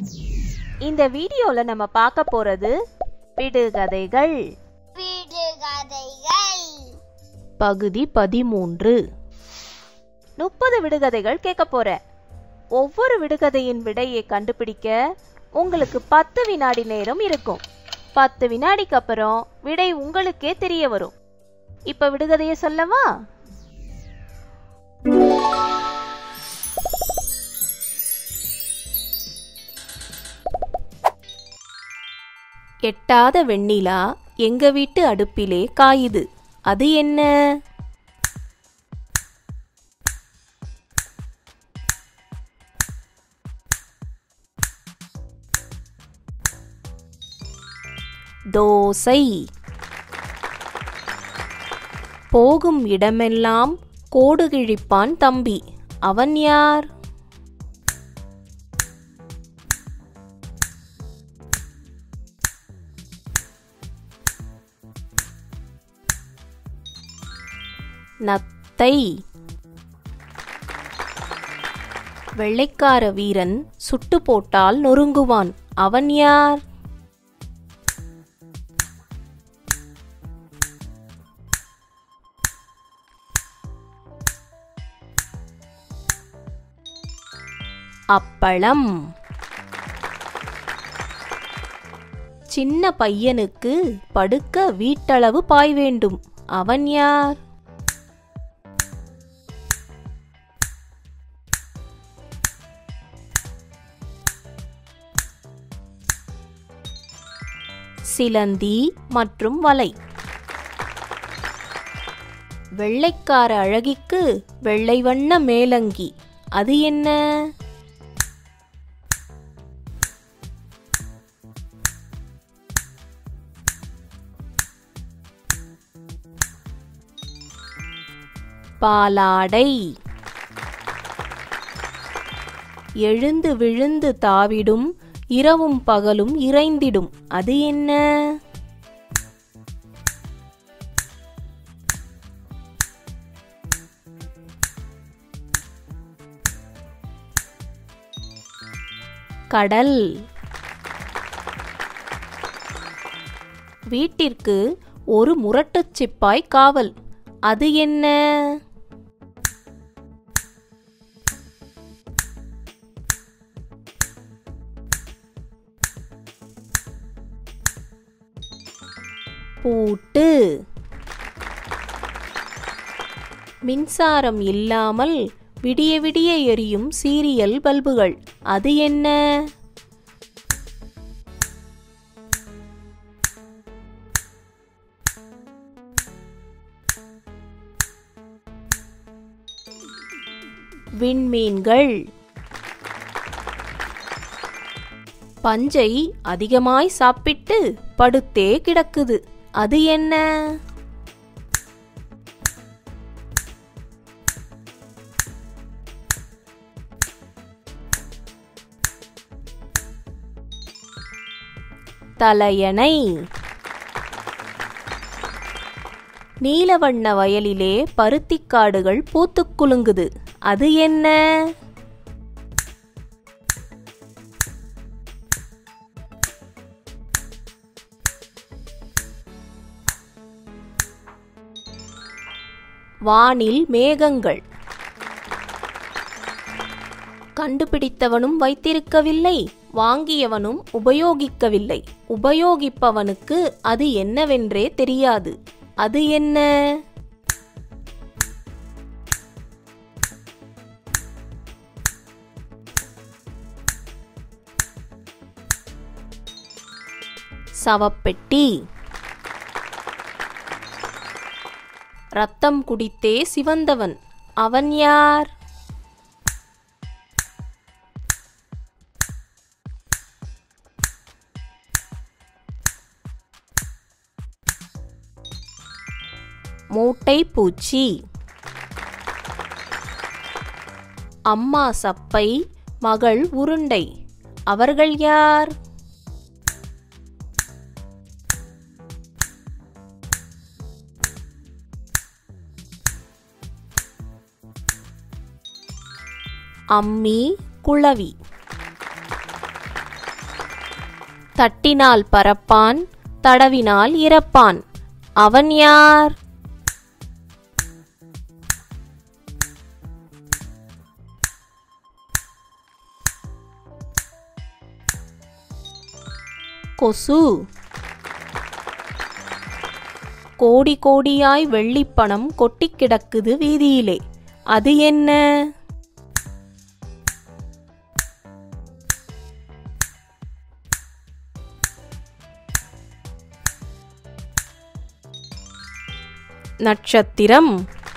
இந்த வீடியோல நம்ம பார்க்க போறது விடுகதைகள். பகுதி 13. 30 விடுகதைகள் கேட்க போறேன். ஒவ்வொரு விடுகதையின் விடையை கண்டுபிடிக்க உங்களுக்கு 10 வினாடி நேரம் இருக்கும். 10 வினாடிக்கு அப்புறம் விடை உங்களுக்கே தெரிய வரும். இப்ப விடுகதையை சொல்லவா? எட்டாத வெண்ணிலா எங்க வீட்டு அடுப்பிலே காயுது, அது என்ன? தோசை. போகும் இடமெல்லாம் கோடு கிழிப்பான் தம்பி, அவன் யார்? நத்தை. வெள்ளைக்கார வீரன் சுட்டு போட்டால் நொறுங்குவான், அவன் யார்? அப்பளம். சின்ன பையனுக்கு படுக்க வீட்டளவு பாய் வேண்டும், அவன் யார்? சிலந்தி மற்றும் வலை. வெள்ளைக்கார அழகிக்கு வெள்ளை வண்ண மேலங்கி, அது என்ன? பாலாடை. எழுந்து விழுந்து தாவிடும், இரவும் பகலும் இறைந்திடும், அது என்ன? கடல். வீட்டிற்கு ஒரு முரட்டுச் சிப்பாய் காவல், அது என்ன? பூட்டு. மின்சாரம் இல்லாமல் விடிய விடிய எரியும் சீரியல் பல்புகள், அது என்ன? விண்மீன்கள். பஞ்சை அதிகமாய் சாப்பிட்டு படுத்தே கிடக்குது, அது என்ன? தலையணை. நீலவண்ண வயலிலே பருத்திக்காடுகள் பூத்துக் குலுங்குது, அது என்ன? வானில் மேகங்கள். கண்டுபிடித்தவனும் வைத்திருக்கவில்லை, வாங்கியவனும் உபயோகிக்கவில்லை. உபயோகிப்பவனுக்கு அது என்னவென்றே தெரியாது, அது என்ன? சவப்பெட்டி. ரத்தம் குடித்தே சிவந்தவன், அவன் யார்? மூட்டை பூச்சி. அம்மா சப்பை, மகள் உருண்டை, அவர்கள் யார்? அம்மி, குளவி. தட்டினால் பறப்பான், தடவினால் இறப்பான். அவன் யார்? கொசு. கோடி கோடியாய் வெள்ளிப்பணம் கொட்டி கிடக்குது வீதியிலே. அது என்ன? நட்சத்திரம்.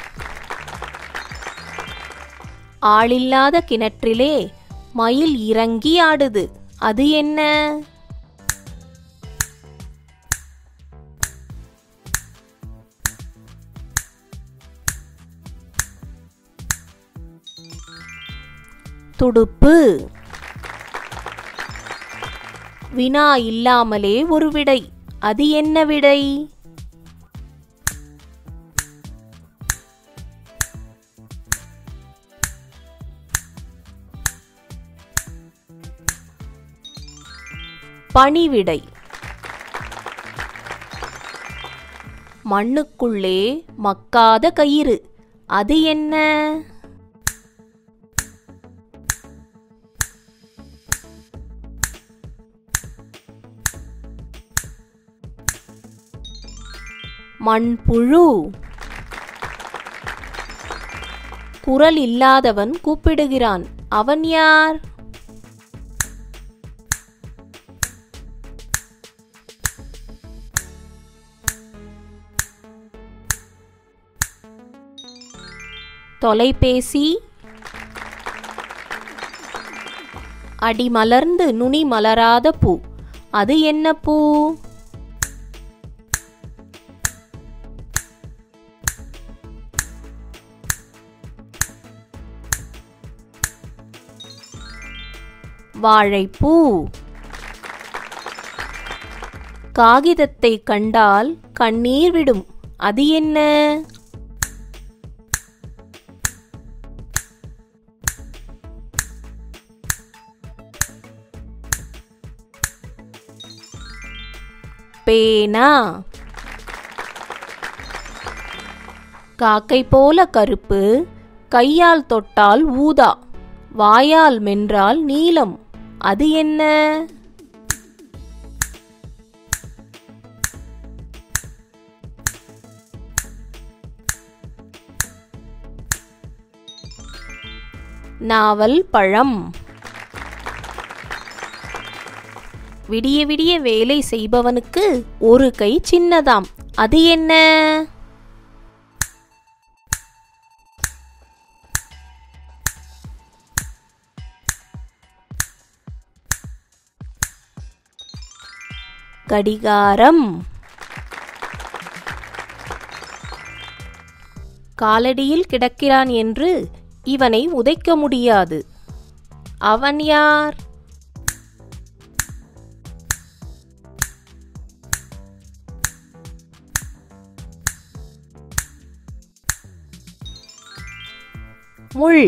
ஆளில்லாத கிணற்றிலே மயில் இறங்கி ஆடுது. அது என்ன? துடுப்பு. வினா இல்லாமலே ஒரு விடை. அது என்ன விடை? பணிவிடை. மண்ணுக்குள்ளே மக்காத கயிறு. அது என்ன? மண்புழு. குரல் இல்லாதவன் கூப்பிடுகிறான். அவன் யார்? தொலைபேசி. அடிமலர்ந்து நுனி மலராத பூ. அது என்ன பூ? வாழைப்பூ. காகிதத்தை கண்டால் கண்ணீர் விடும். அது என்ன? பேனா. காக்கை போல கருப்பு, கையால் தொட்டால் ஊதா, வாயால் மென்றால் நீலம். அது என்ன? நாவல் பழம். விடிய விடிய வேலை செய்பவனுக்கு ஒரு கை சின்னதாம். அது என்ன? கடிகாரம். காலடியில் கிடக்கிறான் என்று இவனை உதைக்க முடியாது. அவன் யார்? முள்.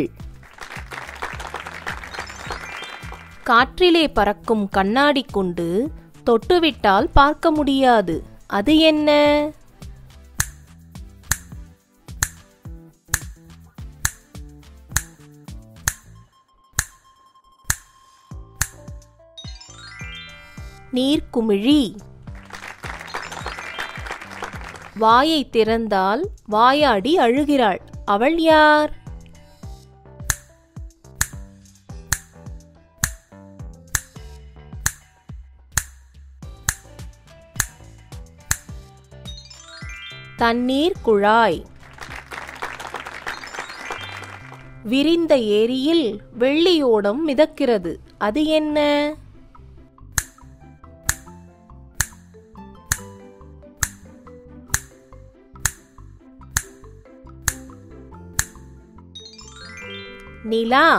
காற்றிலே பறக்கும் கண்ணாடி கொண்டு தொட்டுவிட்டால் பார்க்க முடியாது. அது என்ன? நீர்க்குமிழி. வாயை திறந்தால் வாயாடி அழுகிறாள். அவள் யார்? தண்ணீர் குழாய். விரிந்த ஏரியில் வெள்ளியோடம் மிதக்கிறது. அது என்ன? நிலா.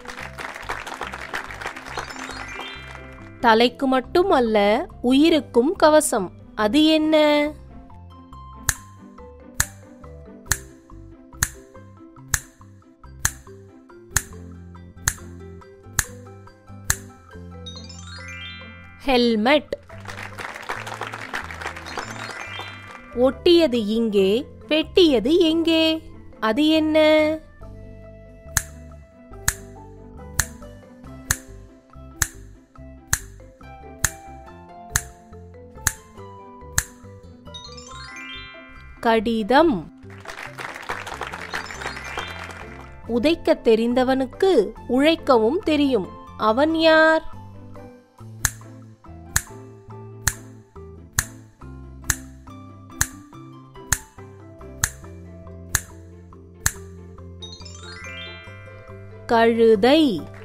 தலைக்கு மட்டும் அல்ல, உயிருக்கும் கவசம். அது என்ன? ஹெல்மெட். ஒட்டியது இங்கே, வெட்டியது எங்கே? அது என்ன? கடிதம். உதைக்கத் தெரிந்தவனுக்கு உழைக்கவும் தெரியும். அவன் யார்? கழுதை.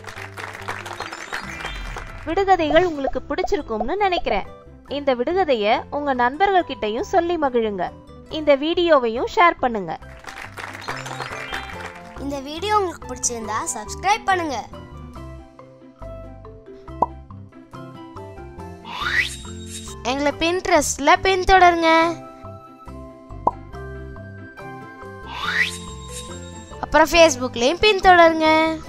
விடுகதைகள் உங்களுக்கு பிடிச்சிருக்கும்னு நினைக்கிறேன். இந்த விடுகதையை உங்க நண்பர்கள் கிட்டயும் சொல்லி மகிழுங்க. இந்த வீடியோவையும் ஷேர் பண்ணுங்க. இந்த வீடியோ உங்களுக்கு பிடிச்சிருந்தா சப்ஸ்கிரைப் பண்ணுங்க. எங்களை Pinterestல பின்தொடருங்க. அப்புறம் Facebookலயும் பின்தொடருங்க.